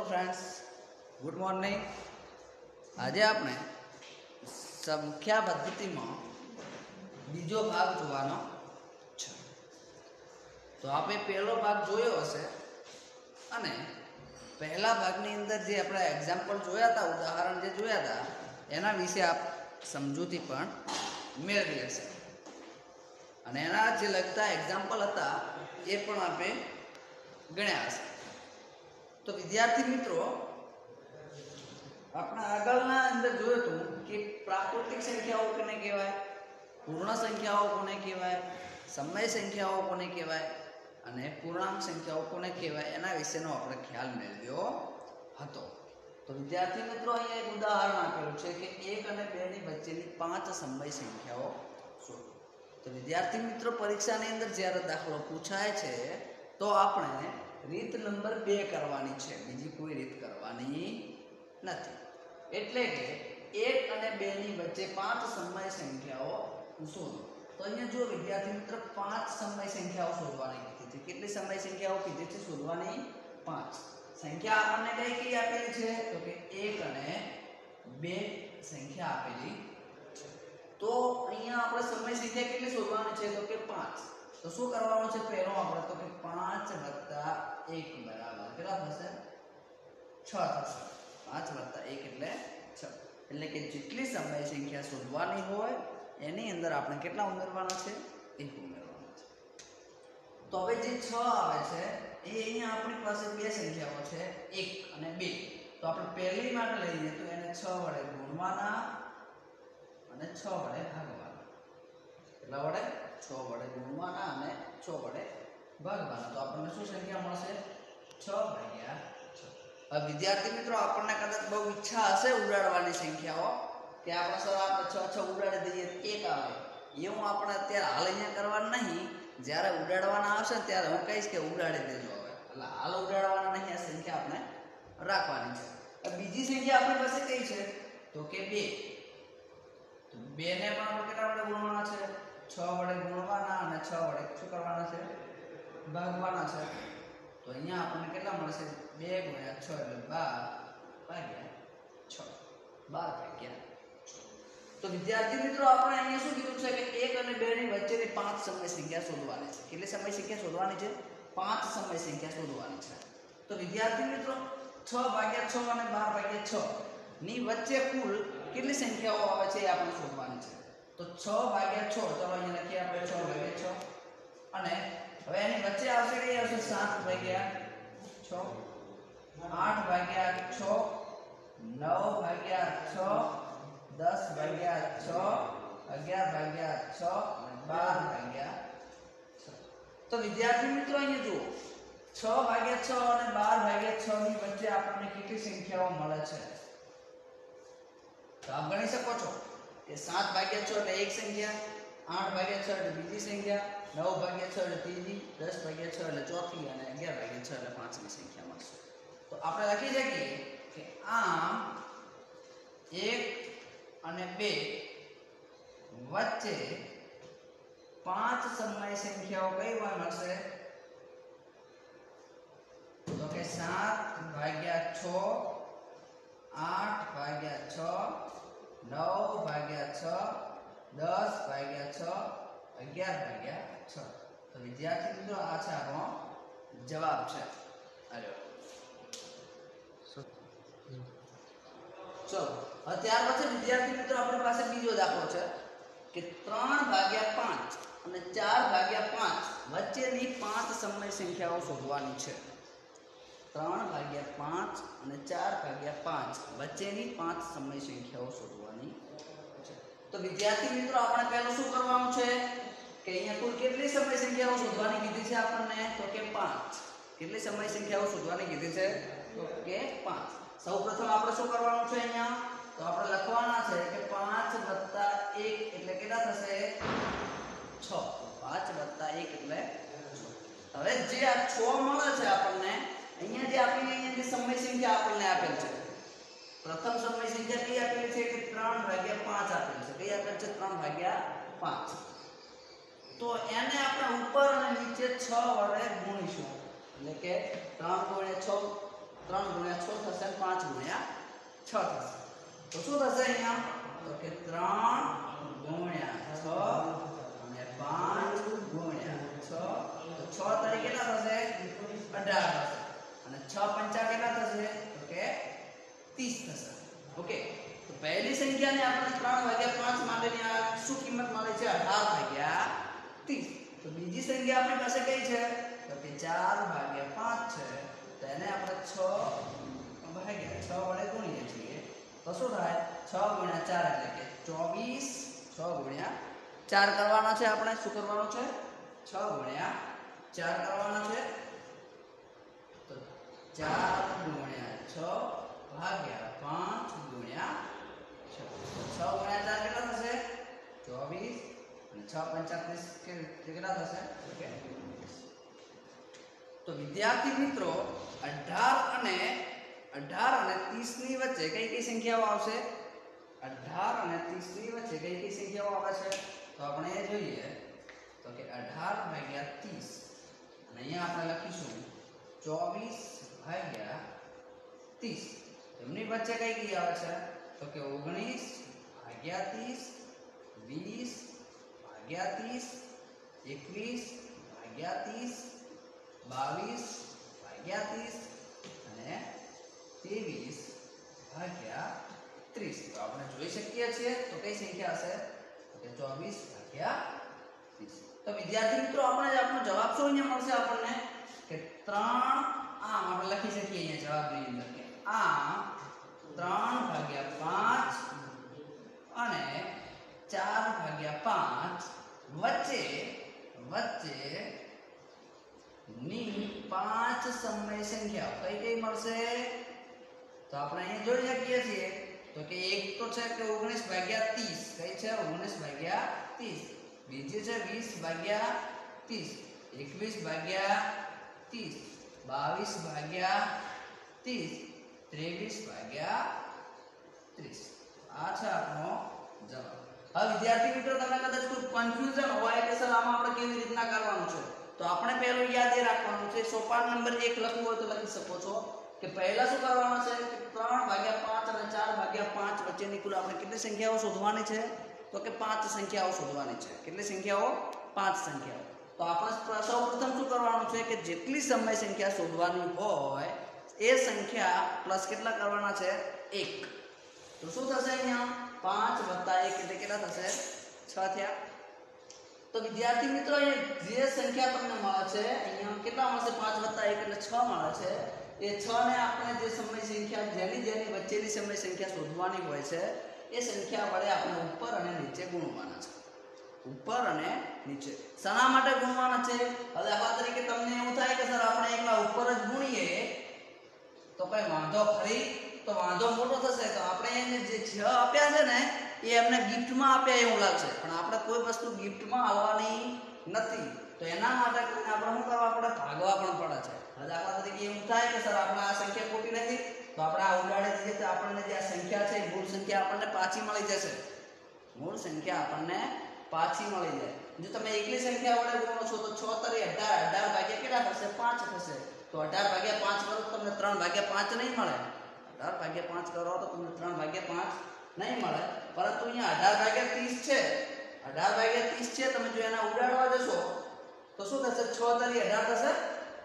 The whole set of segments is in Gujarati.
Friends, good morning. आज आपने संख्या पद्धति में बीजो भाग जोवानो छे। तो आप पहलो भाग जोयो हशे अने पहला भागनी अंदर जे आपणे एक्जाम्पल जोया था, उदाहरण जे जोया था एना विषे आप समजूती पण मेळवी हशे अने एना जे लगता एक्जाम्पल हता ए पण आपे गण्या हशे। तो विद्यार्थी मित्रों, अपना आगळना अंदर जोयुं हतुं कि प्राकृतिक संख्याओं कोने कहेवाय, पूर्ण संख्याओं कोने कहेवाय, समय संख्याओं कोने कहेवाय अने पूर्णांक संख्याओं कोने कहेवाय एना विशेनो आपणे ख्याल मेळव्यो हतो। तो विद्यार्थी मित्रों, अहींया एक उदाहरण आपेलुं छे कि 1 અને 2 ની વચ્ચેની 5 સમય સંખ્યાઓ શોધો। तो विद्यार्थी मित्रों, परीक्षानी अंदर ज्यारे दाखलो पूछाय छे तो आपणे રીત નંબર 2 કરવાની છે, બીજી કોઈ રીત કરવાની નથી। એટલે કે 1 અને 2 ની વચ્ચે 5 સમય સંખ્યાઓ શોધો। તો અહીંયા જો વિદ્યાર્થી મિત્ર 5 સમય સંખ્યાઓ શોધવાની કીધી છે। કેટલી સમય સંખ્યાઓ કીધી છે? શોધવાની 5 સંખ્યા આપણને કઈ આપેલી છે? તો કે 1 અને 2 સંખ્યા આપેલી છે। તો અહીંયા આપણે સમય સંખ્યા કેટલી શોધવાની છે? તો કે 5। तो शू करवानो छे? पहलो आपणे तो कि 5 + 1 बराबर केटला थशे? 6 थशे। 5 + 1 એટલે 6। એટલે કે જેટલી સમય સંખ્યા શોધવાની હોય એની અંદર આપણે કેટલા ઉમેરવાના છે? 1 ઉમેરવાના છે। તો હવે જે 6 આવે છે એ અહીંયા આપણી પાસે બે સંખ્યાઓ છે, 1 અને 2। તો આપણે પહેલી માટે લઈએ તો એને 6 વડે ગુણવાના અને 6 વડે ભાગવાના। કેટલા વડે? 6 વડે ગુણવાના અને 6 વડે ભાગવાના। તો આપણને શું સંખ્યા મળશે? 6/6। હવે વિદ્યાર્થી મિત્રો, આપણને કદાચ બહુ ઈચ્છા હશે ઉડાડવાની સંખ્યાઓ કે આપણે સર આપણે 6 ઉડાડી દઈએ 1 આવે, એવું આપણે અત્યારે હાલ અહીંયા કરવાનું નહીં। જ્યારે ઉડાડવાના આવશે ત્યારે હું કહીશ કે ઉડાડી દેજો। હવે એટલે હાલ ઉડાડવાના નહીં, આ સંખ્યા આપણે રાખવાની છે। બીજી સંખ્યા આપણી પાસે કઈ છે? તો કે 2। તો 2 ને પણ આપણે કેટલા વડે ગુણવાના છે? 6 વડે ગુણવાના અને 6 વડે શું કરવાના છે? ભાગવાના છે। તો અહીંયા આપણને કેટલા મળશે? 2 × 6 એટલે 12/6। 12/6। તો વિદ્યાર્થી મિત્રો, આપણે અહીંયા શું કીધું છે કે 1 અને 2 ની વચ્ચેની 5 સમય સંખ્યા શોધવાની છે। કેટલી સમય સંખ્યા શોધવાની છે? 5 સમય સંખ્યા શોધવાની છે। તો વિદ્યાર્થી મિત્રો, 6/6 અને 12/6 ની વચ્ચે કુલ કેટલી સંખ્યાઓ આવે છે એ આપણે શોધવાની છે। तो 6/6, चलो अहीं लखीए आपणे 6/6 અને હવે એની વચ્ચે આવશે કઈ આવશે? 7/6, 8/6, 9/6, 10/6, 11/6 અને 12/6। તો વિદ્યાર્થી મિત્રો, અહીંયા જુઓ 6/6 અને 12/6 ની વચ્ચે આપણને કેટલી સંખ્યાઓ મળે છે? તો આપ ગણી શકો છો કે 7/6 એટલે એક સંખ્યા, 8/6 એટલે બીજી સંખ્યા, 9/6 એટલે ત્રીજી, 10/6 એટલે ચોથી અને 11/6 એટલે પાંચમી સંખ્યા મળશે। તો આપણે લખી શકીએ કે આમ 1 અને 2 વચ્ચે 5 સમય સંખ્યાઓ કઈ મળશે? તો કે 7/6, 8/6, 9/6, 10/6, 11/6। तो विद्यार्थी मित्रों, आ છે આપણો જવાબ છે। અરે ચલો, હવે ત્યાર પછી વિદ્યાર્થી મિત્રો આપણી પાસે બીજો દાખલો છે કે 3/5 અને 4/5 વચ્ચેની 5 સમય સંખ્યાઓ શોધવાની છે। 3/5 અને 4/5 વચ્ચેની 5 સમય સંખ્યાઓ શોધવાની છે। તો વિદ્યાર્થી મિત્રો, આપણે પહેલું શું કરવાનું છે કે અહીંયા કુલ કેટલી સમય સંખ્યાઓ શોધવાની કીધી છે આપણને? તો કે 5। કેટલી સમય સંખ્યાઓ શોધવાની કીધી છે? તો કે 5। સૌપ્રથમ આપણે શું કરવાનું છે? અહીંયા તો આપણે લખવાના છે કે 5 + 1 એટલે કેટલા થશે? 6। 5 + 1 એટલે 6। હવે જે આ 6 મળે છે આપણને, અહીંયા જે આપણી અહીંયા જે સમય સંખ્યા આપણને આપેલ છે, પ્રથમ સમય સંખ્યા કઈ આપેલી છે કે 3/5 આપેલ છે। કઈ આપેલ છે? 3/5। તો એને આપણે ઉપર અને નીચે 6 વડે ગુણીશું। એટલે કે 3 × 6 3 ગુણ્યા 6 થશે અને 5 ગુણ્યા 6 થશે. તો શું થશે અહીંયા? તો કે 3 ગુણ્યા 6 અને 5 ગુણ્યા 6. તો 6 તરીકે કેટલા થશે? 18 થશે. અને 6 પંચા કેટલા થશે? તો કે 30 થશે. ઓકે, તો પહેલી સંખ્યાને આપણે 3 ભાગ્યા 5 માટેની આ શું કિંમત મળે છે? 18 ભાગ્યા 30. તો બીજી સંખ્યા આપણી પાસે કઈ છે? તો કે 4 ભાગ્યા 5 છે. તો એને આપણે 6 ભાગ્યા 6 વડે ગુણીએ છીએ. તો શું થાય? 6 ગુણ્યા 4 એટલે કે 24. 6 ગુણ્યા 4 કરવાના છે આપણે. શું કરવાનું છે? 6 ગુણ્યા 4 કરવાના છે. તો 4 ગુણ્યા 6 ભાગ્યા 5 ગુણ્યા 6. 6 ગુણ્યા 4 કેટલા થશે? 24. અને 6 પંચા 30 કેટલા થશે? ઓકે. તો વિદ્યાર્થી મિત્રો 18 અને 30 ની વચ્ચે કઈ કઈ સંખ્યાઓ આવશે? 18 અને 30 ની વચ્ચે કઈ કઈ સંખ્યાઓ આવે છે? તો આપણે એ જોઈએ. તો કે 18 ભાગ્યા 30 અને અહીંયા આપણે લખીશું 24 ભાગ્યા 30. એમની વચ્ચે કઈ કઈ આવે છે? તો કે 19 ભાગ્યા 30, 20 ભાગ્યા 30, 21 ભાગ્યા 30, 22 ભાગ્યા 30 અને 23 ભાગ્યા 30. તો આપણે જોઈ શકીએ છીએ તો કઈ સંખ્યા હશે? તો કે 24 ભાગ્યા 30. તો વિદ્યાર્થી મિત્રો આપણો જવાબ શું અહીંયા મળશે આપણને? કે 3 આમ આપણે લખી શકીએ અહીંયા જવાબની અંદર કે આમ 3 ભાગ્યા 5 અને 4 ભાગ્યા 5 વચ્ચે ની 5 સમય સંખ્યા કઈ કઈ મળશે? તો આપણે અહીંયા જોઈ શકીએ છીએ તો કે એક તો છે કે 19 ભાગ્યા 30. કઈ છે? 19 ભાગ્યા 30. બીજી છે 20 ભાગ્યા 30, 21 ભાગ્યા 30, 22 ભાગ્યા 30, 23 ભાગ્યા 30. આ છે આપણો જવાબ. હવે વિદ્યાર્થી મિત્રો તમે કદાચ કોઈ કન્ફ્યુઝન હોય કે સર આમાં આપણે કેવી રીતના કરવાનું છે, તો આપણે પહેલું યાદ એ રાખવાનું છે. સોપાન નંબર 1 લખવું હોય તો લખી શકો છો કે પહેલા શું કરવાનું છે કે 3 ભાગ્યા 5 અને 4 ભાગ્યા 5 વચ્ચેની કુલ આપણે કેટલી સંખ્યાઓ શોધવાની છે? તો કે 5 સંખ્યાઓ શોધવાની છે. કેટલી સંખ્યાઓ? 5 સંખ્યાઓ. તો આપણે સૌપ્રથમ શું કરવાનું છે કે જેટલી સમય સંખ્યા શોધવાની હોય એ સંખ્યા પ્લસ કેટલા કરવાના છે? 1. તો શું થશે અહીંયા? 5 વત્તા 1 એટલે કેટલા થશે? 6 થયા. તો વિદ્યાર્થી મિત્રો અહીંયા જે સંખ્યા તમને મળે છે અહીંયા કેટલા મળશે? 5 વત્તા 1 એટલે 6 મળે છે. એ 6 ને આપણે જે સમય સંખ્યા જેની વચ્ચેની સમય સંખ્યા શોધવાની હોય છે એ સંખ્યા વડે આપણે ઉપર અને નીચે ગુણવાના છે. ઉપર અને નીચે શાના માટે ગુણવાના છે? હવે દાખલા તરીકે તમને એવું થાય કે સર આપણે એકલા ઉપર જ ગુણીએ તો કઈ વાંધો ખરી? તો વાંધો મોટો થશે. તો આપણે એને જે 6 આપ્યા છે ને એ એમને ગિફ્ટમાં આપ્યા એવું લાગશે, પણ આપણે કોઈ વસ્તુ ગિફ્ટમાં આવવાની નથી. તો એના માટે આપણે શું કરવા પડે? ભાગવા પણ પડે છે. હવે દાખલા તરીકે એવું થાય કે સર આપણે આ સંખ્યા ખોટી નથી તો આપણે આ ઉડાડી દઈએ તો આપણને જે આ સંખ્યા છે મૂળ સંખ્યા આપણને પાછી મળી જશે. મૂળ સંખ્યા આપણને પાછી મળી જાય. જો તમે એકલી સંખ્યા વડે ગુણો છો તો 6 તરી 18, 18 ભાગ્યા કેટલા થશે? 5 થશે. તો 18 ભાગ્યા 5 કરો તો તમને 3 ભાગ્યા 5 નહીં મળે. 18 ભાગ્યા 5 કરો તો તમને 3 ભાગ્યા 5 નહીં મળે. પરંતુ અહીંયા 18 ભાગ્યા 30 છે. 18 ભાગ્યા 30 છે. તમે જો એના ઉડાડવા જશો તો શું થશે? 6 તરી 18 થશે.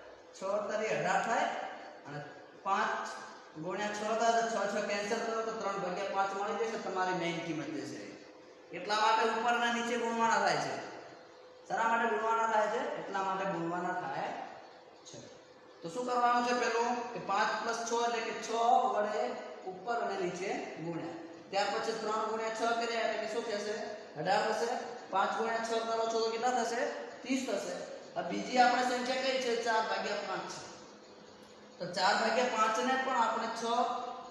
6 તરી 18 થાય અને 5 ગુણ્યા 6 થાય તો 6 6 કેન્સલ કરો તો 3 ભાગ્યા 5 મળી જશે. તમારી મેઇન કિંમત જશે. એટલા માટે ઉપર અને નીચે ગુણવાના થાય છે. શા માટે ગુણવાના થાય છે? એટલા માટે ગુણવાના થાય છે. તો શું કરવાનું છે? પેલું કે 5 + 6 એટલે કે 6 વડે ઉપર અને નીચે ગુણ્યા. ત્યાર પછી 3 ગુણ્યા 6 કર્યા એટલે કે શું થશે? 18 થશે. 5 ગુણ્યા 6 કરો છો તો કેટલા થશે? 30 થશે. હવે બીજી આપણે સંખ્યા કઈ છે? 4 ભાગ્યા 5 છે. તો 4 ભાગ્યા 5 ને પણ આપણે 6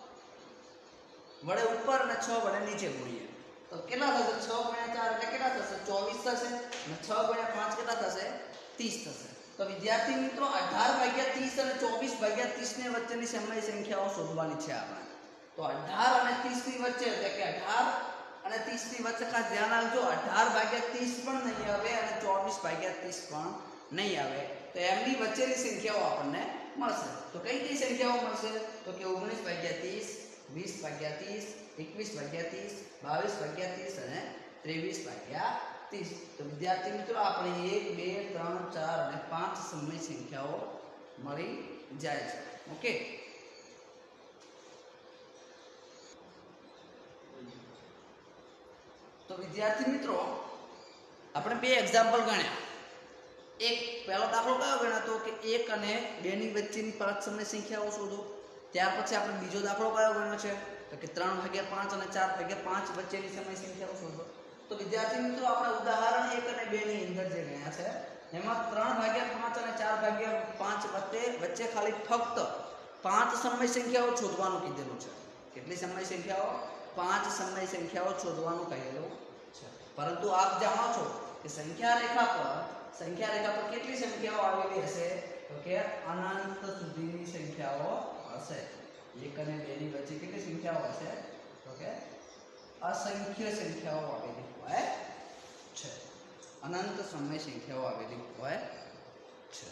વડે ઉપર અને 6 વડે નીચે ગુણીએ તો કેટલા થશે? 6 ગુણ્યા 4 એટલે કેટલા થશે? 24 થશે. અને 6 ગુણ્યા 5 કેટલા થશે? 30 થશે. તો વિદ્યાર્થી મિત્રો 18 ભાગ્યા 30 અને 24 ભાગ્યા 30 ને વચ્ચેની સમય સંખ્યાઓ શોધવાની છે આપણે. તો 18 અને 30 ની વચ્ચે એટલે કે 18 અને 30 ની વચ્ચે ખાસ ધ્યાન રાખજો. 18 ભાગ્યા 30 પણ નહીં આવે અને 24 ભાગ્યા 30 પણ નહીં આવે. તો એમની વચ્ચેની સંખ્યાઓ આપણને મળશે. તો કઈ કઈ સંખ્યાઓ મળશે? તો કે 19 ભાગ્યા 30, 20 ભાગ્યા 30, 21 ભાગ્યા 30, 22 ભાગ્યા 30 અને 23 ભાગ્યા 30. તો વિદ્યાર્થી મિત્રો આપણે 1 2 3 4 અને 5 સમય સંખ્યાઓ મળી જાય છે. ઓકે. તો વિદ્યાર્થી મિત્રો આપણે બે એક્ઝામ્પલ ગણ્યા. એક પહેલો દાખલો કયો ગણ્યો તો કે 1 અને 2 ની વચ્ચેની 5 સમય સંખ્યાઓ શોધો. ત્યાર પછી આપણે બીજો દાખલો કયો ગણ્યો છે તો કે 3 ભાગ્યા 5 અને 4 ભાગ્યા 5 વચ્ચેની સમય સંખ્યાઓ શોધો. તો વિદ્યાર્થી મિત્રો આપણે ઉદાહરણ 1 અને 2 ની અંદર જે ગણ્યા છે એમાં 3 ભાગ્યા 5 અને 4 ભાગ્યા 5 વચ્ચે ખાલી ફક્ત 5 સમય સંખ્યાઓ શોધવાનું કીધેલું છે. કેટલી સમય સંખ્યાઓ? 5 સમય સંખ્યાઓ શોધવાનું કહેલું છે. પરંતુ આપ જાણો છો કે સંખ્યા રેખા પર કેટલી સંખ્યાઓ આવેલી હશે તો કે અનંત સુધીની સંખ્યાઓ હશે. 1 અને 2 ની વચ્ચે કેટલી સંખ્યાઓ હશે તો કે અસંખ્ય સંખ્યાઓ આવેલી હોય છે. અનંત સમય સંખ્યાઓ આવેલી હોય છે.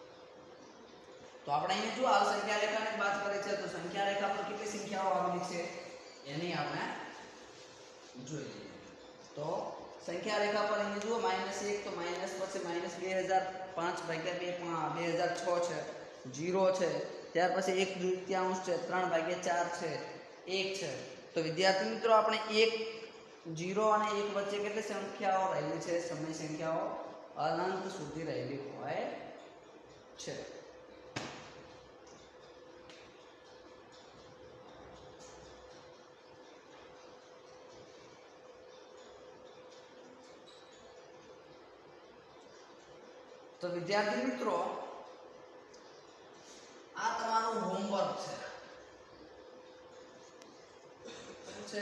તો આપણે અહીંયા જો આ સંખ્યા રેખાની વાત કરીએ છે તો સંખ્યા રેખા પર કેટલી સંખ્યાઓ આવેલી છે એની આપણે જોઈ લઈએ. તો સંખ્યા રેખા પર અહીં જુઓ -1 તો માઈનસ પછી -2005 ભાગ્યા 2 2006 છે, 0 છે, ત્યાર પછી 1/2 છે, 3/4 છે, 1 છે. તો વિદ્યાર્થી મિત્રો આપણે 1 0 અને 1 વચ્ચે કેટલી સંખ્યાઓ રહેલી છે? સમય સંખ્યાઓ અનંત સુધી રહેલી હોય છે. તો વિદ્યાર્થી મિત્રો આ તમારું હોમવર્ક છે. શું છે?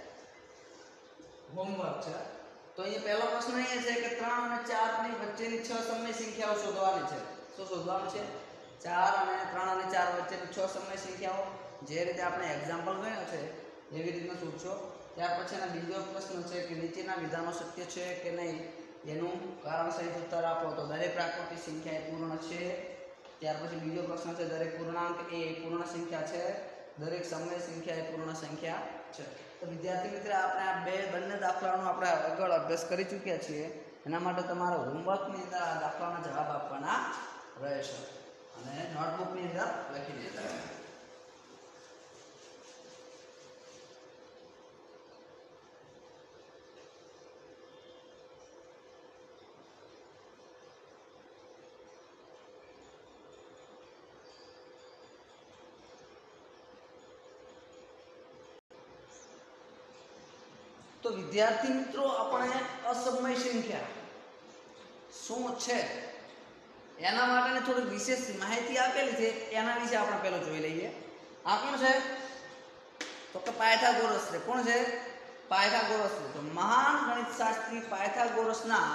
હોમવર્ક છે. તો અહીં પહેલો પ્રશ્ન એ છે કે 3 અને 4 ની વચ્ચેની 6 સમય સંખ્યાઓ શોધવાની છે. શું શોધવાનું છે? 4 અને 3 અને 4 વચ્ચેની 6 સમય સંખ્યાઓ. જે રીતે આપણે એક્ઝામ્પલ ગણ્યો છે એવી રીતના શોધશો. ત્યાર પછીનો બીજો પ્રશ્ન છે કે નીચેના વિધાનો સત્ય છે કે નહીં એનું કારણ સહિત ઉત્તર આપો. તો દરેક પ્રાકૃતિક સંખ્યા એ પૂર્ણ છે. ત્યાર પછી બીજો પ્રશ્ન છે દરેક પૂર્ણાંક એ પૂર્ણ સંખ્યા છે, દરેક સમય સંખ્યા એ પૂર્ણ સંખ્યા છે. તો વિદ્યાર્થી મિત્ર આપણે આ બંને દાખલાનો આપણે આગળ અભ્યાસ કરી ચૂક્યા છીએ. એના માટે તમારા હોમવર્કની અંદર આ દાખલાના જવાબ આપવાના રહેશે અને નોટબુકની અંદર લખી દેતા. તો વિદ્યાર્થી મિત્રો આપણે અસમય સંખ્યા શું છે એના માટેની થોડી વિશેષ માહિતી આપેલી છે. એના વિશે આપણે પહેલા જોઈ લઈએ. આ કોણ છે તો કે પાયથાગોરસ છે. કોણ છે? પાયથાગોરસ છે. તો મહાન ગણિતશાસ્ત્રી પાયથાગોરસના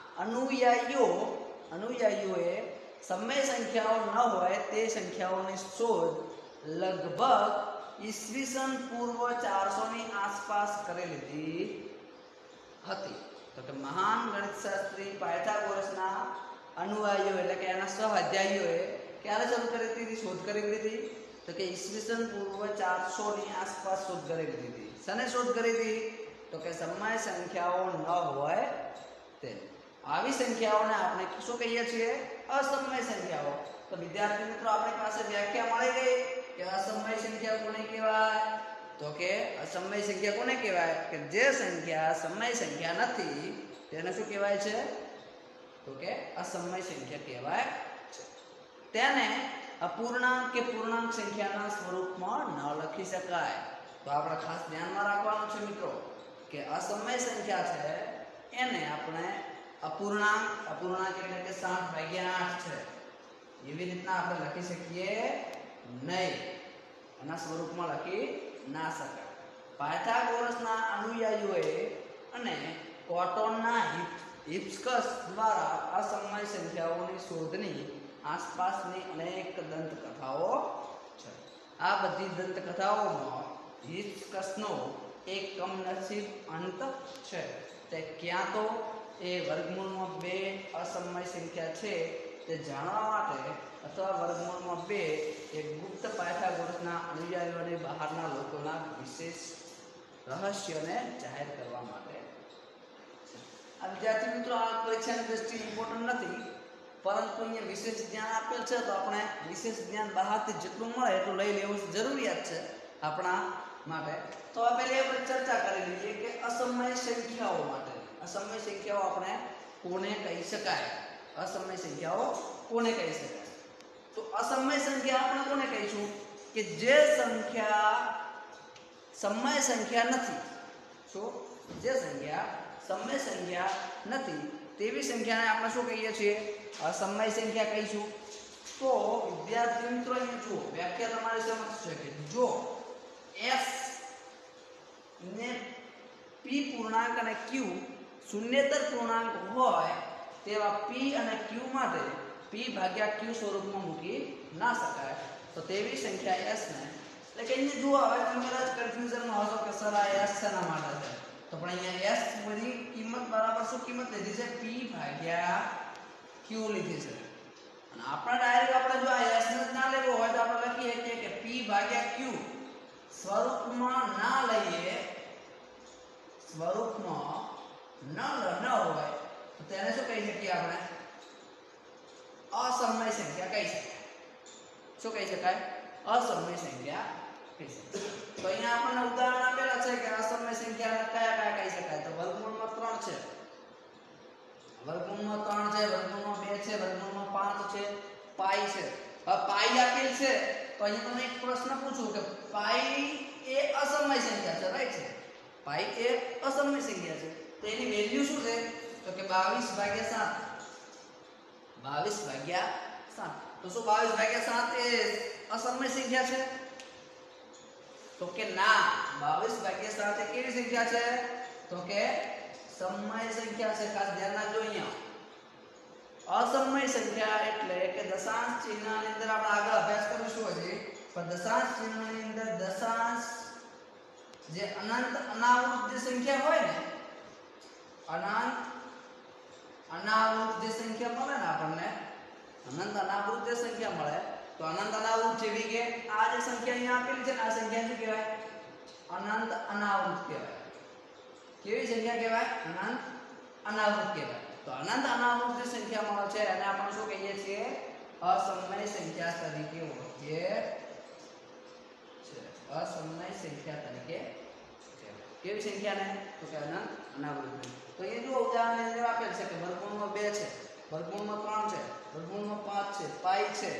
અનુયાયીઓએ સમય સંખ્યાઓ ન હોય તે સંખ્યાઓની શોધ લગભગ ઈસવીસન પૂર્વ 400 ની આસપાસ કરી લીધી હતી. તો કે મહાન ગણિતશાસ્ત્રી પાયથાગોરસના અનુયાયીઓ એટલે કે એના સહઅધ્યાયીઓએ ક્યારે શરૂ કરી હતી? શોધ કરી લીધી તો કે ઈસવીસન પૂર્વ 400 ની આસપાસ શોધ કરી લીધી હતી. શેને શોધ કરી હતી? તો કે સમય સંખ્યાઓ ન હોય તે. આવી સંખ્યાઓને આપણે શું કહીએ છીએ? અસમય સંખ્યાઓ. તો વિદ્યાર્થી મિત્રો આપણી પાસે વ્યાખ્યા મળી ગઈ કે અસમય સંખ્યા કોને કહેવાય? તો કે અસમય સંખ્યા કોને કહેવાય? કે જે સંખ્યા સમય સંખ્યા નથી તેને શું કહેવાય છે? તો કે અસમય સંખ્યા કહેવાય છે. તેને અપૂર્ણાંક કે પૂર્ણાંક સંખ્યાના સ્વરૂપમાં ન લખી શકાય. તો આપણે ખાસ ધ્યાનમાં રાખવાનું છે મિત્રો કે અસમય સંખ્યા છે એને આપણે અપૂર્ણાંક એટલે કે 7/8 છે એવી રીતના આપણે લખી શકીએ નહીં. એના સ્વરૂપમાં લખી ના શકાય. પાયથાગોરસના અનુયાયીઓએ અને કોટોનના હિપ્સકસ દ્વારા અસમય સંખ્યાઓની શોધની આસપાસની અનેક દંતકથાઓ છે. આ બધી દંતકથાઓમાં હિપ્સકસનો એક કમનસીબ અંત છે. તે ક્યાં તો એ વર્ગમૂળમાં 2 અસમય સંખ્યા છે તે જાણવા માટે અથવા વર્ગમૂળમાં 2 દેશના અનુયાયીઓને બહારના લોકોના વિશેષ રહસ્યને જાહેર કરવા માટે. આ વિદ્યાર્થી મિત્રો આ પરીક્ષાની દ્રષ્ટિએ ઇમ્પોર્ટન્ટ નથી, પરંતુ અહીંયા વિશેષ જ્ઞાન આપેલ છે તો આપણે વિશેષ જ્ઞાન બહારથી જેટલું મળે એટલું લઈ લેવું જરૂરિયાત છે આપણા માટે. તો આ પહેલી આપણે ચર્ચા કરી લઈએ કે અસમય સંખ્યાઓ માટે. અસમય સંખ્યાઓ આપણે કોને કહી શકાય? અસમય સંખ્યાઓ કોને કહી શકાય? તો અસમય સંખ્યા આપણે કોને કહીશું? કે જે સંખ્યા સમય સંખ્યા નથી. શું? જે સંખ્યા સમય સંખ્યા નથી તેવી સંખ્યાને આપણે શું કહીએ છીએ? અસમય સંખ્યા કહીશું. તો વિદ્યાર્થી મિત્રો અહીંયા જુઓ, વ્યાખ્યા તમારી સમક્ષ છે કે જો s ને p પૂર્ણાંક અને q શૂન્યેતર પૂર્ણાંક હોય તેવા p અને q માટે p ભાગ્યા q સ્વરૂપમાં મૂકી ના શકાય. તો તેવી સંખ્યા s ને, એટલે કે અહીંયા જુઓ, હવે તમે કદાચ કન્ફ્યુઝનમાં હશો કે સર આ s શેના માટે છે? તો પણ અહીંયા s બધી કિંમત બરાબર શું કિંમત લીધી છે? p ભાગ્યા q લીધી છે. અને આપણે ડાયરેક્ટ આપણે જો આ s ને ના લેવો હોય તો આપણે લખીએ છીએ કે p ભાગ્યા q સ્વરૂપમાં ના લઈએ, સ્વરૂપમાં ન હોય તો તેને શું કહી શકીએ? આપણે અસમય સંખ્યા કહી શકાય. શું કહી શકાય? અસમય સંખ્યા કહી શકાય. તો અહીંયા આપણને ઉદાહરણ આપેલા છે કે અસમય સંખ્યાને કયા કયા કહી શકાય? તો વર્ગમૂળમાં 3 છે, વર્ગમૂળમાં 3 છે, વર્ગમૂળમાં 2 છે, વર્ગમૂળમાં 5 છે, પાઈ છે. હવે પાઈ આપેલ છે તો અહીંયા તમને એક પ્રશ્ન પૂછું કે પાઈ એ અસમય સંખ્યા છે, રાઈટ છે? પાઈ એ અસમય સંખ્યા છે તો એની વેલ્યુ શું છે? તો કે 22/7. 22/7. તો શું 22/7 એ અસમય સંખ્યા છે? તો કે ના, 22/7 એ કેવી સંખ્યા છે? તો કે સમય સંખ્યા છે. ખાસ ધ્યાન રાખજો. અહીંયા અસમય સંખ્યા એટલે કે દશાંશ ચિહ્નની અંદર આપણે આગળ અભ્યાસ કરીશું હજી, પણ દશાંશ ચિહ્નની અંદર દશાંશ જે અનંત અનાવૃત જે સંખ્યા હોય ને, અનંત અનાવૃત જે સંખ્યા મળે ને આપણને, અનંત અનાવૃત જે સંખ્યા મળે, તો અનંત અનાવૃત જેવી કે આ જે સંખ્યા અહીંયા આપેલી છે ને, આ સંખ્યા શું કહેવાય? અનંત અનાવૃત કહેવાય. કેવી સંખ્યા કહેવાય? અનંત અનાવૃત કહેવાય. તો અનંત અનાવૃત જે સંખ્યા મળે છે એને આપણે શું કહીએ છીએ? અસમય સંખ્યા તરીકે ઓળખીએ છીએ. અસમય સંખ્યા તરીકે કેવી સંખ્યાને? તો કે અનંત અનાવૃત. તો એ જો ઉદાહરણ અંદર આપેલ છે કે વર્ગમૂળમાં 2 છે, વર્ગમૂળમાં 3 છે, વર્ગમૂળમાં 5 છે, પાઈ છે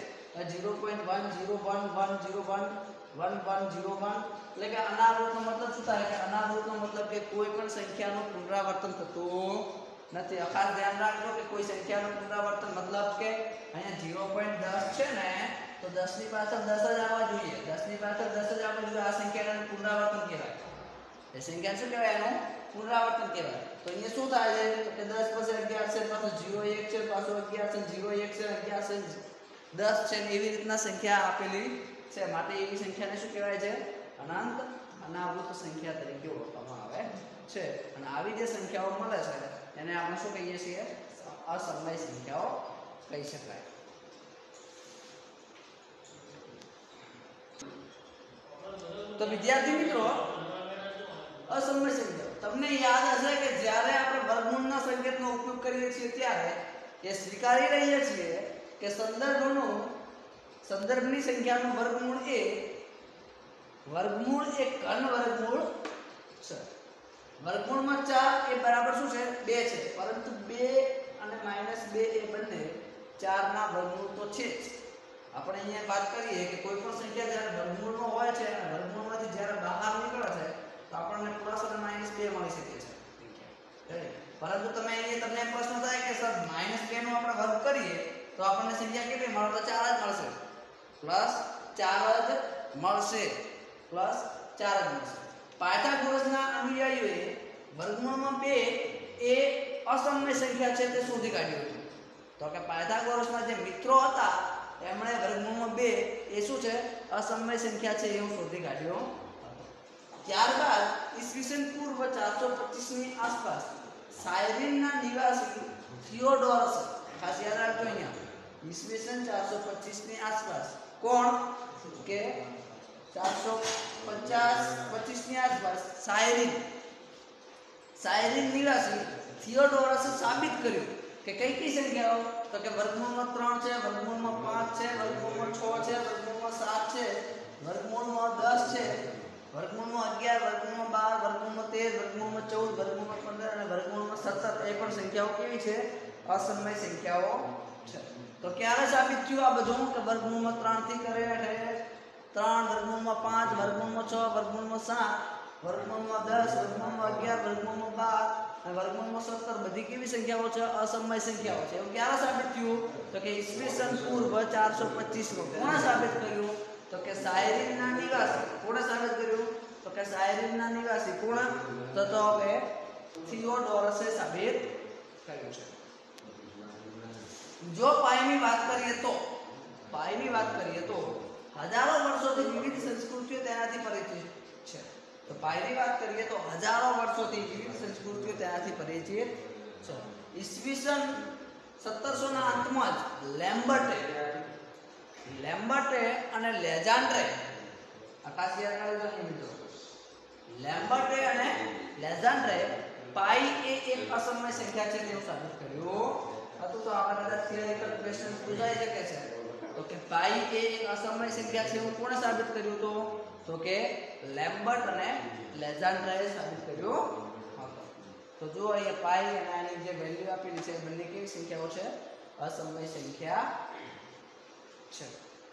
0.10101101 એટલે કે અનાવૃતનો મતલબ શું થાય? કે અનાવૃતનો મતલબ કે કોઈ પણ સંખ્યાનું પુનરાવર્તન થતું નથી. ખાસ ધ્યાન રાખજો કે કોઈ સંખ્યાનું પુનરાવર્તન મતલબ કે અહીંયા 0.10 છે ને, તો 10 ની પાછળ 10 જ આવવા જોઈએ. 10 ની પાછળ 10 જ આવવા જોઈએ. આ સંખ્યાનું પુનરાવર્તન કહેવાય. એ સંખ્યા શું કહેવાય? એનું પુનરાવર્તન કહેવાય. તો અહીંયા શું થાય છે? તો કે 10 પછી 11 છે, પાછું 0 1 છે, પાછું 11 છે, 0 1 છે, 11 છે, 10 છે, એવી રીતના સંખ્યા આપેલી છે. માટે એવી સંખ્યાને શું કહેવાય છે? અનંત અનાવૃત સંખ્યા તરીકે ઓળખવામાં આવે છે. અને આવી જે સંખ્યાઓ મળે છે એને આપણે શું કહીએ છીએ? અસમય સંખ્યાઓ કહી શકાય. તો વિદ્યાર્થી મિત્રો, અસમય સંખ્યાઓ તમને યાદ હશે કે જ્યારે આપણે વર્ગમૂળના સંકેતનો ઉપયોગ કરીએ છીએ ત્યારે એ સ્વીકારી રહીએ છીએ કે સંદર્ભની સંખ્યાનું વર્ગમૂળ એ ઘન વર્ગમૂળ છે. વર્ગમૂળમાં 4 એ બરાબર શું છે? 2 છે, પરંતુ 2 અને -2 એ બંને 4 ના વર્ગમૂળ તો છે જ. આપણે અહીંયા વાત કરીએ કે કોઈ પણ સંખ્યા જ્યારે વર્ગમૂળમાં હોય છે અને વર્ગમૂળમાંથી જ્યારે બહાર નીકળે છે તો આપણને પ્લસ અને -2 મળી શકે છે. પરંતુ તમે અહીંયા તમને પ્રશ્ન થાય કે સર -2 નો આપણે વર્ગ કરીએ તો આપણને સંખ્યા કેટલી મળે? તો 4 જ મળશે. પ્લસ 4 જ મળશે. પ્લસ 4 જ મળશે. પાયથાગોરસના અનુયાયીઓએ વર્ગમૂળમાં 2 એ અસમય સંખ્યા છે તે શોધી કાઢ્યું હતું. તો કે પાયથાગોરસના જે મિત્રો હતા એમણે વર્ગમૂળમાં 2 એ શું છે? અસમય સંખ્યા છે એવું શોધી કાઢ્યું હતું. ત્યારબાદ ઈસવીસન પૂર્વ 425 ની આસપાસ સાયરીનના નિવાસી થિયોડોરસ, ખાસ યાદ રાખજો અહીંયા, ઈસવીસન 425 ની આસપાસ કોણ? કે 450 25 ની આસપાસ સાયરીન નિવાસી થિયોડોરસે સાબિત કર્યું કે કઈ કઈ સંખ્યાઓ, તો કે વર્ગમૂળમાં 3 છે, વર્ગમૂળમાં 5 છે, વર્ગમૂળમાં 6 છે, વર્ગમૂળમાં 7 છે, વર્ગમૂળમાં 10 છે, વર્ગમૂળમાં 11, વર્ગમૂળમાં 12, વર્ગમૂળમાં 13, વર્ગમૂળમાં 14, વર્ગમૂળમાં 15 અને વર્ગમૂળમાં 17 એ પણ સંખ્યાઓ કેવી છે? અસમય સંખ્યાઓ છે. તો ક્યારે સાબિત થયું આ બધું? કે વર્ગમૂળમાં 3 થી કરે છે 3, વર્ગમૂળમાં 5, વર્ગમૂળમાં 6, વર્ગમૂળમાં 7, વર્ગમૂળમાં 10, વર્ગમૂળમાં 11, વર્ગમૂળમાં 12 અને વર્ગમૂળમાં 17 બધી કેવી સંખ્યાઓ છે? અસમય સંખ્યાઓ છે. એવું ક્યારે સાબિત થયું? તો કે ઈસવીસન પૂર્વ 425 માં. કોણે સાબિત કર્યું? તો કે સાયરીનના નિવાસી. કોણે સાબિત કર્યું? તો કે સાયરીનના નિવાસી. કોણ? તો કે થિયોડોરસે સાબિત કર્યું છે. જો પાઈની વાત કરીએ તો હજારો વર્ષોથી વિવિધ સંસ્કૃતિઓ તેનાથી પરિચિત છે. તો પાઈની વાત કરીએ તો હજારો વર્ષોથી વિવિધ સંસ્કૃતિઓ તેનાથી પરિચિત છે. ઈસવીસન 1700 ના અંતમાં જ લેમ્બર્ટે અને લેજાન્ડ્રે લેમ્બર્ટે અને લેજાન્ડ્રે પાઈ એ એક અસમય સંખ્યા છે તેવું સાબિત કર્યું હતું. તો આપણે કદાચ થિયરિકલ ક્વેશ્ચન પૂછાઈ શકે છે. તો કે પાઈ એ એક અસમય સંખ્યા છે એવું કોણે સાબિત કર્યું હતું? તો કે લેમ્બર્ટ અને લેજાન્ડ્રેએ સાબિત કર્યું હતું. તો જો અહીંયા પાઈ અને આની જે વેલ્યુ આપેલી છે બંને કેવી સંખ્યાઓ છે? અસમય સંખ્યા છે.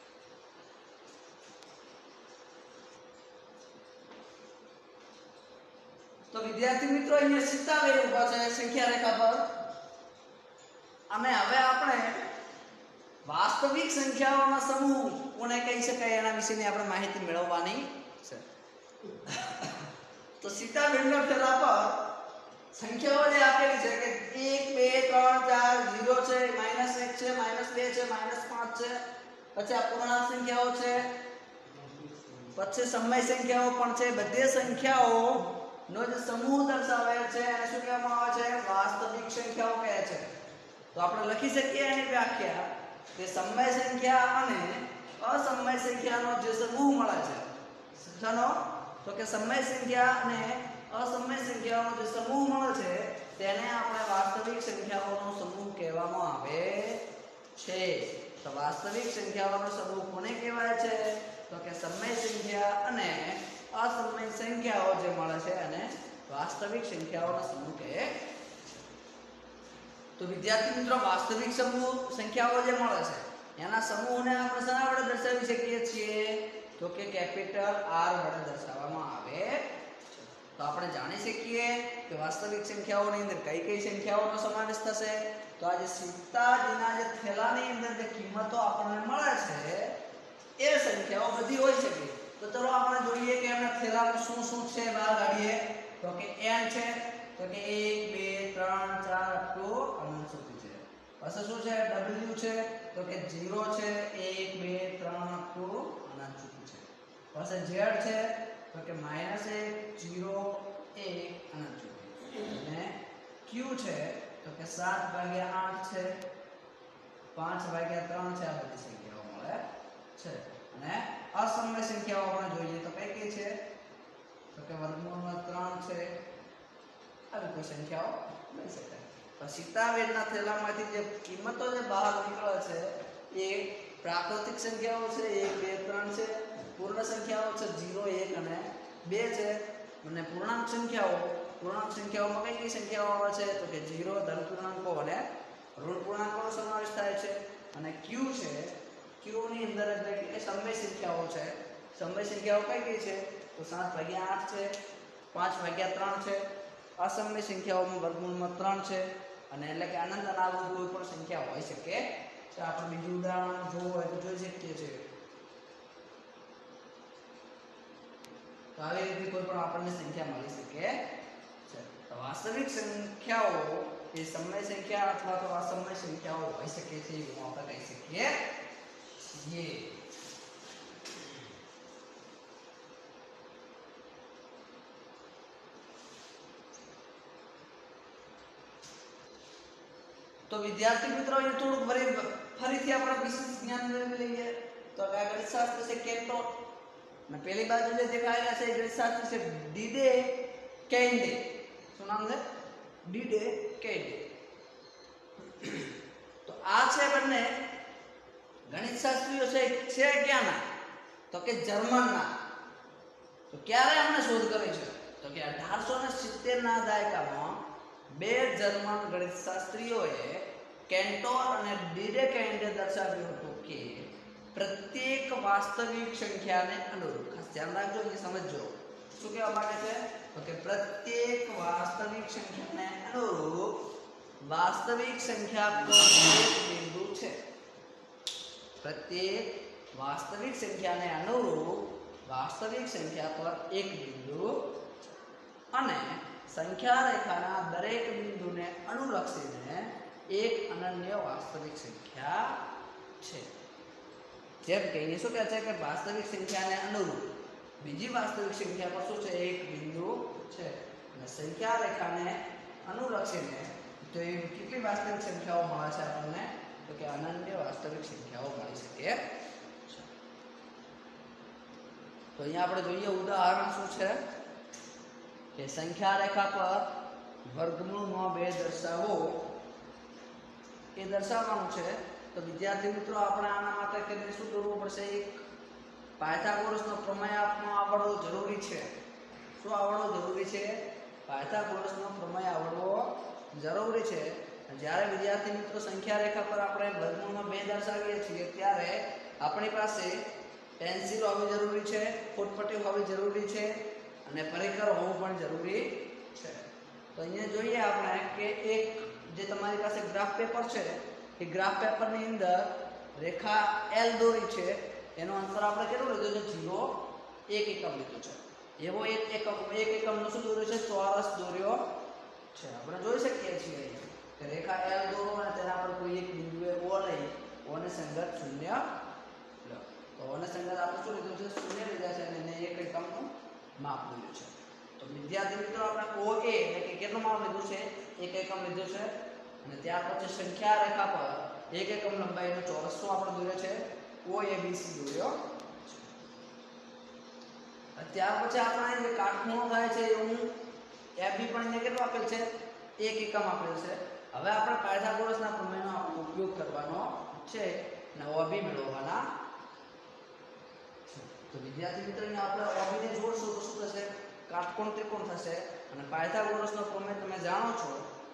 તો વિદ્યાર્થી મિત્રો અહીંયા સિત્તાવેર ઉભા છે સંખ્યા રેખા પર. અને હવે આપણે વાસ્તવિક સંખ્યાઓના સમૂહ કોને કહી શકાય એના વિશેની આપણે માહિતી મેળવવાની છે. તો સિત્તાવેરના ફેરા પર સંખ્યાઓ જે આપેલી છે કે 1 2 3 4 0 છે, -1 છે, -2 છે, -5 છે, પછી આ પૂર્ણાંક સંખ્યાઓ છે, પછી સમય સંખ્યાઓ પણ છે. બધી સંખ્યાઓ નો જે સમૂહ દર્શાવેલ છે એને શું કહેવામાં આવે છે? વાસ્તવિક સંખ્યાઓ કહે છે. તો આપણે લખી શકીએ એની વ્યાખ્યા કે સમય સંખ્યા અને અસમય સંખ્યાનો જે સમૂહ મળે છે, સમજાનો? તો કે સમય સંખ્યા અને અસમય સંખ્યાઓનો જે સમૂહ મળે છે તેને આપણે વાસ્તવિક સંખ્યાઓનો સમૂહ કહેવામાં આવે છે. તો વાસ્તવિક સંખ્યાઓનો સમૂહ કોને કહેવાય છે? તો કે સમય સંખ્યા અને અસમય સંખ્યાઓ જે મળે છે અને વાસ્તવિક સંખ્યાઓનો સમૂહ કહે. તો વિદ્યાર્થી મિત્રો વાસ્તવિક સમૂહ સંખ્યાઓ જે મળે છે એના સમૂહને આપણે શેના વડે દર્શાવી શકીએ છીએ? તો કે કેપિટલ R વડે દર્શાવવામાં આવે છે. તો આપણે જાણી શકીએ કે વાસ્તવિક સંખ્યાઓની અંદર કઈ કઈ સંખ્યાઓનો સમાવેશ થશે. તો આ જે સિત્તાજીના જે થેલાની અંદર જે કિંમતો આપણને મળે છે એ સંખ્યાઓ બધી હોઈ શકે. તો ચલો આપણે જોઈએ કે એમના થેલામાં શું શું છે બહાર કાઢીએ. તો કે n છે, તો કે 1 2 3 4 ટુ અનંત સુધી છે. પછી શું છે? w છે, તો કે 0 છે, 1 2 3 ટુ અનંત સુધી છે. પછી z છે, તો કે -1 0 1 અનંત સુધી. અને q છે, તો કે 7/8 છે, 5/3 છે. આ બધી સંખ્યાઓ મળે છે. અને અસમય સંખ્યાઓ આપણે જોઈએ તો કઈ કઈ છે? તો કે વર્ગમૂળમાં 3 છે. આવી કોઈ સંખ્યાઓ લઈ શકાય. તો સિત્તાવેરના થેલામાંથી જે કિંમતો જે બહાર નીકળે છે એ પ્રાકૃતિક સંખ્યાઓ છે 1 2 3 છે. પૂર્ણ સંખ્યાઓ છે 0 1 અને 2 છે. અને પૂર્ણાંક સંખ્યાઓમાં કઈ કઈ સંખ્યાઓ આવે છે? તો કે 0 ધન પૂર્ણાંકો અને ઋણ પૂર્ણાંકોનો સમાવેશ થાય છે. અને q છે, q ની અંદર એટલે કે સમય સંખ્યાઓ છે. સમય સંખ્યાઓ કઈ કઈ છે? તો 7/8 છે, 5/3 છે. અસમય સંખ્યાઓમાં વર્ગમૂળમાં 3 છે. અને એટલે કે અનંત અનાવૃત કોઈ પણ સંખ્યા હોઈ શકે. તો આપણે બીજું ઉદાહરણ જોવું હોય તો જોઈ શકીએ છીએ. તો આવી રીતે કોઈ પણ આપણને સંખ્યા મળી શકે છે. તો વાસ્તવિક સંખ્યાઓ એ સમય સંખ્યા અથવા તો અસમય સંખ્યાઓ હોઈ શકે છે એવું આપણે કહી શકીએ છીએ. તો વિદ્યાર્થી મિત્રો એ થોડુંક ફરીથી આપણે વિશેષ જ્ઞાન મેળવી લઈએ. તો આ ગણિતશાસ્ત્ર છે કેન્ટો. અને પેલી બાજુ જે દેખાયેલા છે એ ગણિતશાસ્ત્રી છે ડીડે કેન્ડે. શું નામ છે? ડીડે કેન્ડે. તો આ છે બંને ગણિતશાસ્ત્રીઓ છે ક્યાંના? તો કે જર્મનના. તો ક્યારે એમણે શોધ કરી છે? તો કે 1870 ના દાયકામાં બે જર્મન ગણિતશાસ્ત્રીઓએ કેન્ટોર અને ડીડેકેન્ડે દર્શાવ્યું હતું કે પ્રત્યેક વાસ્તવિક સંખ્યાને અનુરૂપ, ખાસ ધ્યાન રાખજો અને સમજજો શું કહેવા માંગે છે. તો કે પ્રત્યેક વાસ્તવિક સંખ્યાને અનુરૂપ વાસ્તવિક સંખ્યા પર એક બિંદુ છે. પ્રત્યેક વાસ્તવિક સંખ્યાને અનુરૂપ વાસ્તવિક સંખ્યા પર એક બિંદુ અને સંખ્યા રેખાના દરેક બિંદુને અનુલક્ષીને એક અનન્ય વાસ્તવિક સંખ્યા છે. જેમ કે અહીંયા શું કહે છે કે વાસ્તવિક સંખ્યાને અનુરૂપ બીજી વાસ્તવિક સંખ્યા પર શું છે? એક બિંદુ છે. અને સંખ્યા રેખાને અનુલક્ષીને તો એ કેટલી વાસ્તવિક સંખ્યાઓ મળે છે આપણને? તો કે અનન્ય વાસ્તવિક સંખ્યાઓ મળી શકે છે. તો અહીંયા આપણે જોઈએ ઉદાહરણ શું છે કે સંખ્યા રેખા પર વર્ગમૂળનો 2 દર્શાવો એ દર્શાવવાનું છે. તો વિદ્યાર્થી મિત્રો આપણે આના માટે કરીને શું કરવું પડશે? એક પાયથાગોરસનો પ્રમેય આવડવો જરૂરી છે. શું આવડવો જરૂરી છે? પાયથાગોરસનો પ્રમેય આવડવો જરૂરી છે. જ્યારે વિદ્યાર્થી મિત્રો સંખ્યા રેખા પર આપણે વર્ગમૂળનો 2 દર્શાવીએ છીએ ત્યારે આપણી પાસે પેન્સિલ હોવી જરૂરી છે, ફૂટપટ્ટી હોવી જરૂરી છે અને પરિકર હોવું પણ જરૂરી છે. તો અહીંયા જોઈએ આપણે કે એક જે તમારી પાસે ગ્રાફ પેપર છે એ ગ્રાફ પેપરની અંદર રેખા L દોરી છે. એનો અંતર આપણે કેટલું લીધું છે? 0.1 એકમ લીધું છે. એવો એક એકમનો શું દોર્યો છે? ચોરસ દોર્યો છે. આપણે જોઈ શકીએ છીએ કે રેખા L દોરો અને તેના પર કોઈ એક બિંદુએ O લઈ ઓને સંગત 0 લો. તો ઓને સંગત આપણે શું લીધું છે? 0 લીધા છે અને એને એક એકમનું માપ લીધું છે. તો વિદ્યાર્થી મિત્રો આપણે OA એટલે કે કેટલું માપ લીધું છે? 1 એકમ લીધું છે. અને ત્યાર પછી સંખ્યા રેખા પર 1 એકમ લંબાઈનો ચોરસ શું આપણે દોર્યો છે? OABC દોર્યો છે. ત્યાર પછી આપણે જે કાટખૂણો થાય છે એવું AB પણ એને કેટલું આપેલ છે? 1 એકમ આપેલ છે. હવે આપણે પાયથાગોરસના પ્રમેયનો આપણે ઉપયોગ કરવાનો છે અને OB મેળવવાના છે. તો વિદ્યાર્થી મિત્રોને આપણે OB ને જોડશું તો શું થશે? કાટકોણ ત્રિકોણ થશે. અને પાયથાગોરસનો પ્રમેય તમે જાણો છો,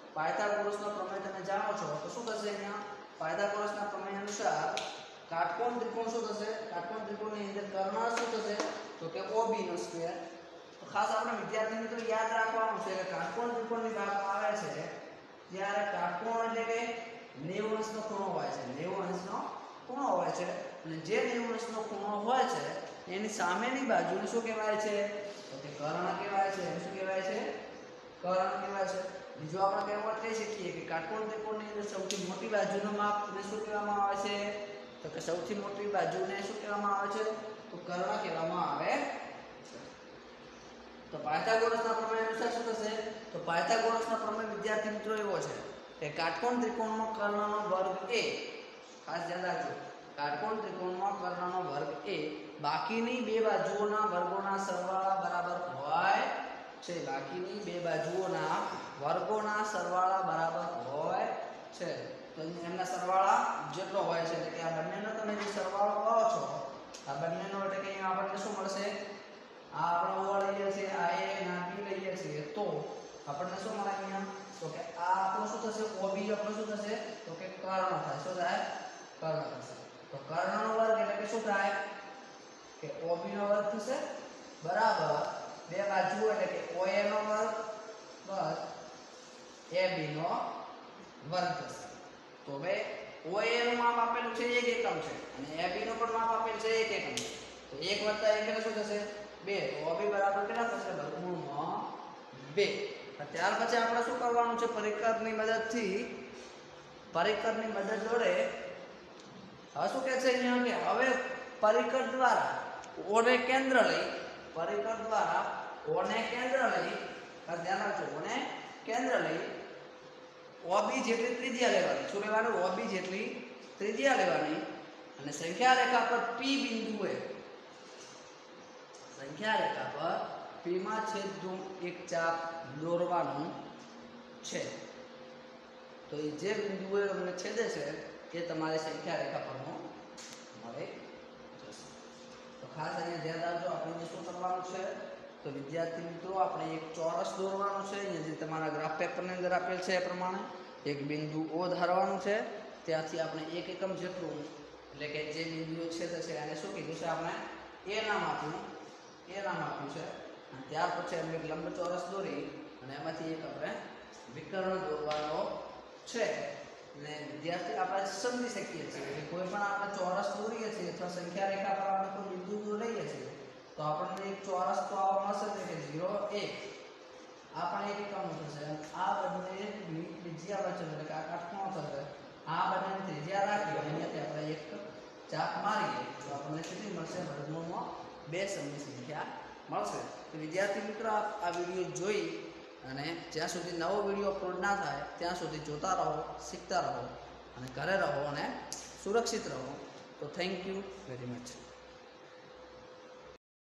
તો શું થશે? અહીંયા પાયથાગોરસના પ્રમેય અનુસાર કાટકોણ ત્રિકોણ શું થશે? કાટકોણ ત્રિકોણની અંદર કર્ણ શું થશે? તો કે OB નો સ્ક્વેર. તો ખાસ આપણે વિદ્યાર્થી મિત્રો યાદ રાખવાનું છે કે કાટકોણ ત્રિકોણની વાત આવે છે ત્યારે કાટકોણ એટલે કે 90 અંશનો ખૂણો હોય છે. 90 અંશનો ખૂણો હોય છે અને જે 90 અંશનો ખૂણો હોય છે એની સામેની બાજુને શું કહેવાય છે? તો કે કર્ણ કહેવાય છે. શું કહેવાય છે? કર્ણ કહેવાય છે. બીજો આપણે કહેવત કહી શકીએ કે કાટકોણ ત્રિકોણની અંદર સૌથી મોટી બાજુનું માપને શું કહેવામાં આવે છે? તો કે સૌથી મોટી બાજુને શું કહેવામાં આવે છે? તો કર્ણ કહેવામાં આવે છે. તો પાયથાગોરસના પ્રમેય અનુસાર શું થશે? તો પાયથાગોરસનો પ્રમેય વિદ્યાર્થી મિત્રો એવો છે કે કાટકોણ ત્રિકોણમાં કર્ણનો વર્ગ a, ખાસ ધ્યાન રાખજો, કાટકોણ ત્રિકોણમાં કર્ણનો વર્ગ a બાકીની બે બાજુઓના વર્ગોના સરવાળા બરાબર હોય છે. બાકીની બે બાજુઓના વર્ગોના સરવાળા બરાબર હોય છે. તો એમના સરવાળા જેટલો હોય છે એટલે કે આ બંનેનો તમે જે સરવાળો કરો છો આ બંનેનો એટલે કે અહીંયા આપણને શું મળશે? આ આપણે O લઈએ છીએ, આ A ના B લઈએ છીએ તો આપણને શું મળે અહીંયા? તો કે આ આપણો શું થશે? OB આપણો શું થશે? તો કે કર્ણ થાય. શું થાય? કર્ણ થશે. તો કર્ણનો વર્ગ એટલે કે શું થાય? કે OB નો વર્ગ થશે બરાબર બે બાજુ એટલે કે OA નો વર્ગ પ્લસ AB નો વર્ગ થશે. તો હવે OA નું માપ આપેલું છે 1 એકમ છે અને AB નું પણ માપ આપેલ છે 1 એકમ છે. તો 1 + 1 એટલે શું થશે? 2. તો OB બરાબર કેટલા થશે? વર્ગમૂળમાં 2. ત્યાર પછી આપણે શું કરવાનું છે? પરિકરની મદદ જોડે હવે શું કહે છે અહીંયા કે હવે પરિકર દ્વારા ઓને કેન્દ્ર લઈ ધ્યાન રાખજો, ઓને કેન્દ્ર લઈ OB જેટલી ત્રિજ્યા લેવાની. શું લેવાનું? OB જેટલી ત્રિજ્યા લેવાની અને સંખ્યા રેખા પર P બિંદુએ સંખ્યા રેખા પર પીમાં છેદતું એક ચાપ દોરવાનું છે. તો એ જે બિંદુએ તમને છેદે છે એ તમારી સંખ્યા રેખા પરનો મળી જશે. તો ખાસ અહીંયા ધ્યાન રાખજો, આપણે શું કરવાનું છે તો વિદ્યાર્થી મિત્રો આપણે એક ચોરસ દોરવાનું છે. અહીંયા જે તમારા ગ્રાફ પેપરની અંદર આપેલ છે એ પ્રમાણે એક બિંદુ O ધારવાનું છે. ત્યાંથી આપણે 1 એકમ જેટલું એટલે કે જે બિંદુઓ છેદે છે એને શું કીધું છે આપણે A નામ આપ્યું છે. અને ત્યાર પછી આપણે એક લંબચોરસ દોરી અને એમાંથી એક આપણે વિકર્ણ દોરવાનો છે. અને વિદ્યાર્થી આપણે સમજી શકીએ છીએ કે કોઈ પણ આપણે ચોરસ દોરીએ છીએ અથવા સંખ્યા રેખા પર આપણે કોઈ બિંદુ લઈએ છીએ તો આપણને એક ચોરસ તો આવા મળશે કે 0 1 આ પણ 1 એકમનું થશે. આ બંને બીજી આપણે છે એટલે કે આ કાટખૂણો થશે. આ બંને ત્રિજ્યા રાખી અહીંયાથી આપણે એક ચાપ મારીએ તો આપણને કેટલી મળશે? વર્ગમૂળમાં 2 સમની સંખ્યા મળશે. તો વિદ્યાર્થી મિત્રો આ વિડીયો જોઈ અને જ્યાં સુધી નવો વિડીયો અપલોડ ના થાય ત્યાં સુધી જોતા રહો, શીખતા રહો અને ઘરે રહો અને સુરક્ષિત રહો. તો થેન્ક યુ વેરી મચ.